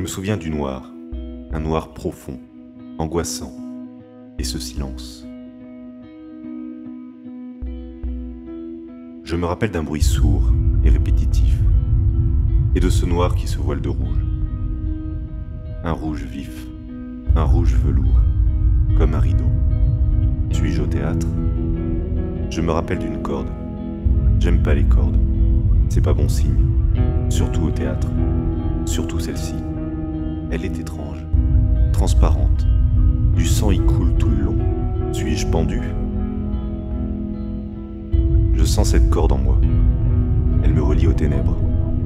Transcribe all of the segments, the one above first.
me souviens du noir, un noir profond, angoissant, et ce silence. Je me rappelle d'un bruit sourd et répétitif, et de ce noir qui se voile de rouge. Un rouge vif, un rouge velours, comme un rideau. Suis-je au théâtre? Je me rappelle d'une corde. J'aime pas les cordes. C'est pas bon signe. Surtout au théâtre. Surtout celle-ci. Elle est étrange, transparente. Du sang y coule tout le long. Suis-je pendu? Je sens cette corde en moi. Elle me relie aux ténèbres.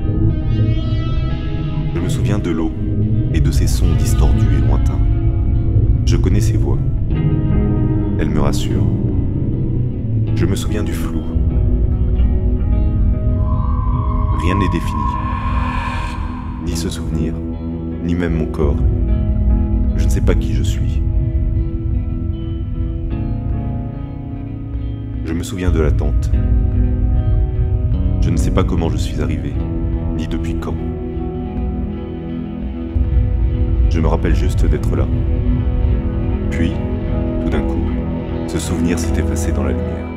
Je me souviens de l'eau et de ses sons distordus et lointains. Je connais ses voix. Elle me rassure. Je me souviens du flou. Rien n'est défini. Ni ce souvenir, ni même mon corps. Je ne sais pas qui je suis. Je me souviens de l'attente. Je ne sais pas comment je suis arrivé, ni depuis quand. Je me rappelle juste d'être là. Puis, tout d'un coup, ce souvenir s'est effacé dans la lumière.